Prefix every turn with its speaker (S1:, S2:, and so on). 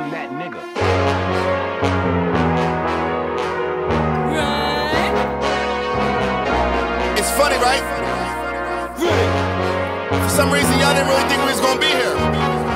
S1: I'm that nigga.
S2: It's funny, right? For some reason, y'all didn't really think we was gonna be here.